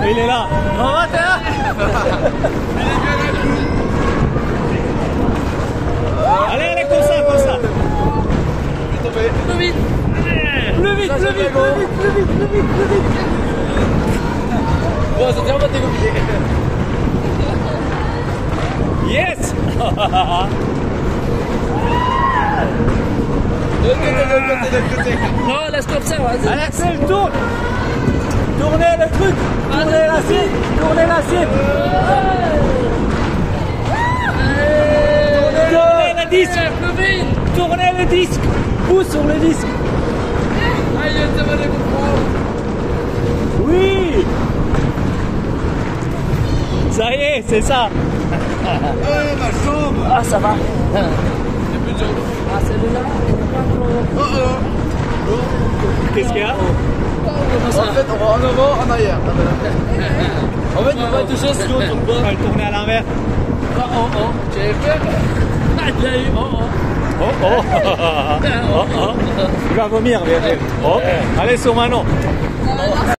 Il est là. On va, t'es là. Allez, allez, comme ça, comme ça. Plus vite. Plus vite, plus vite, plus vite, plus vite, plus vite, plus vite. Bon, ça tient pas dégoûté. Yes. De l'autre côté. Non, laisse comme ça, vas-y. Allez, Axel, tourne. Tournez le truc. Tournez la cible. Tournez la cible. Tournez le disque. Plus vite. Tournez le disque. Pousse sur le disque. Aïe, ça va les comprendre. Oui. Ça y est, c'est ça. Ma jambe. Ah, ça va. J'ai plus de jambes. Ah, celui-là. Qu'est-ce qu'il y a? Comment ça? En fait, on va en avant, en arrière. En fait, on va toucher ce qu'on tourne On va pas. le tourner à l'envers. Tu avais peur? Ah, il a eu Oh, oh. Oh, oh. Il va vomir, bien sûr. Oh. Allez, sur Manon.